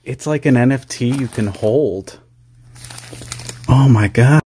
It's like an NFT you can hold. Oh my God.